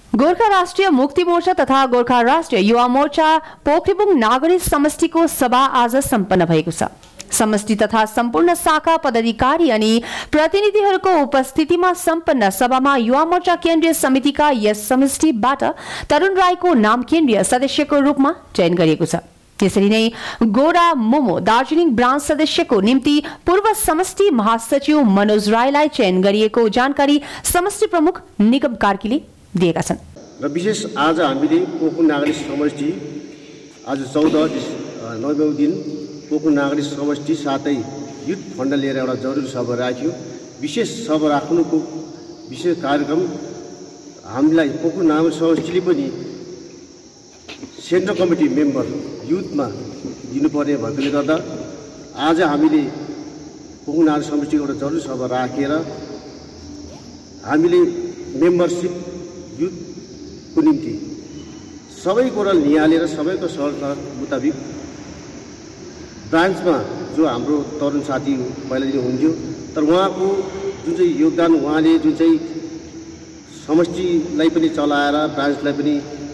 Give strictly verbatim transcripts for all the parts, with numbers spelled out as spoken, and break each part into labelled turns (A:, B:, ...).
A: गोर्खा राष्ट्रिय मुक्ति मोर्चा तथा गोर्खा राष्ट्रिय युवा मोर्चा पोख्रेबुङ नागरिक समष्टिको सभा आज सम्पन्न भएको छ। समष्टि तथा सम्पूर्ण शाखा पदाधिकारी अनि प्रतिनिधिहरूको उपस्थितिमा सम्पन्न सभामा युवा मोर्चा केन्द्रीय समितिका यस समष्टिबाट तरुण राईको नाम केन्द्रीय सदस्यको रूपमा चयन गरिएको छ। त्यसरी नै गोरा मोमो दार्जिलिङ ब्रान्च सदस्यको निम्ति पूर्व समष्टि महासचिव मनोज राईलाई चयन गरिएको जानकारी समष्टि प्रमुख निगम कार्कीले दिएका छन्।
B: र विशेष आज हामीले पोख्रेबुङ नागरिक समष्टि आज चौध नोभेम्बर दिन पोख्रेबुङ नागरिक समष्टि साथै युथ फन्ड लिएर एउटा जरुरी सभा राख्यो। विशेष सभा राख्नुको विशेष कार्यक्रम हामीलाई पोख्रेबुङ नागरिक समष्टिले पनि सेन्ट्रल कमिटी मेम्बर युथमा दिनुपर्ने भएकोले गर्दा आज हामीले पोख्रेबुङ नागरिक समष्टिको एउटा जरुरी सभा राखेर हामीले मेम्बरसिप युथको निम्ति सबै कुरा निहालेर सबैको सहर मुताबिक ब्रान्चमा जो हाम्रो तरुण साथी पहिलादेखि हुन्थ्यो, तर उहाँको जुन चाहिँ योगदान, उहाँले जुन चाहिँ समष्टिलाई पनि चलाएर ब्रान्चलाई पनि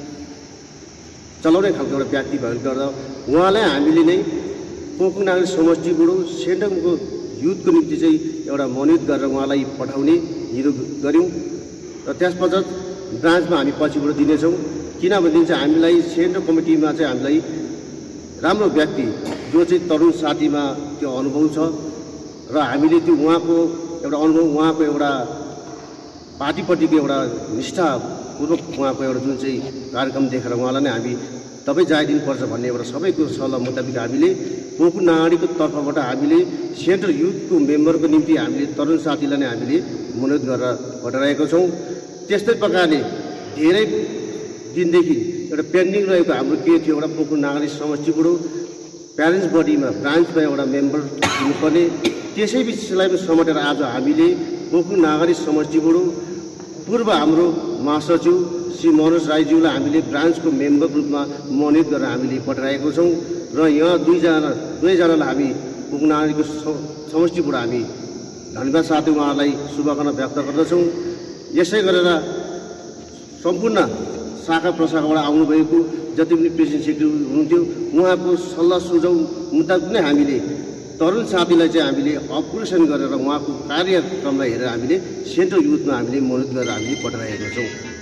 B: चलाउने खालको एउटा व्यक्ति भएकोले गर्दा उहाँलाई हामीले नै पोख्रेबुङ नागरिक समष्टिबाट सेन्ट्रलको युथको निम्ति चाहिँ एउटा मनोनित गरेर उहाँलाई पठाउने निर्णय गऱ्यौँ। र त्यसपश्चात ब्रान्चमा हामी पछिबाट दिनेछौँ, किनभने चाहिँ हामीलाई सेन्ट्रल कमिटीमा चाहिँ हामीलाई राम्रो व्यक्ति जो चाहिँ तरुण साथीमा त्यो अनुभव छ र हामीले त्यो उहाँको एउटा अनुभव, उहाँको एउटा पार्टीपट्टिको एउटा निष्ठापूर्वक उहाँको एउटा जुन चाहिँ कार्यक्रम देखेर उहाँलाई नै हामी तपाईँ जाइदिनुपर्छ भन्ने एउटा सबैको सल्लाह मुताबिक हामीले पोख्रेबुङ नागरिकको तर्फबाट हामीले सेन्ट्रल युथको मेम्बरको निम्ति हामीले तरुण साथीलाई नै हामीले मनोनित गरेर पठाइरहेका छौँ। त्यस्तै प्रकारले धेरै दिनदेखि एउटा पेन्डिङ रहेको हाम्रो के थियो, एउटा पोख्रेबुङ नागरिक समष्टिबाट प्यारेन्ट्स बडीमा ब्रान्चमा एउटा मेम्बर दिनुपर्ने, त्यसै विषयलाई पनि समेटेर आज हामीले पोख्रेबुङ नागरिक समष्टिबाट पूर्व हाम्रो महासचिव श्री मनोज राईज्यूलाई हामीले ब्रान्चको मेम्बर रूपमा मनोनित गरेर हामीले पठाइरहेको छौँ। र यहाँ दुईजना दुवैजनालाई हामी पोख्रेबुङ नागरिकको समष्टिबाट हामी धन्यवाद साथै उहाँहरूलाई शुभकामना व्यक्त गर्दछौँ। यसै गरेर सम्पूर्ण शाखा प्रशाखाबाट आउनुभएको जति पनि प्रेसिडेन्ट सेक्रेटरी हुनुहुन्थ्यो उहाँको सल्लाह सुझाउ मुताबिक नै हामीले तरुण साथीलाई चाहिँ हामीले अपग्रेडेसन गरेर उहाँको कार्यक्रमलाई हेरेर हामीले सेन्ट्रल युथमा हामीले मनोनित गरेर हामीले पठाइरहेका छौँ।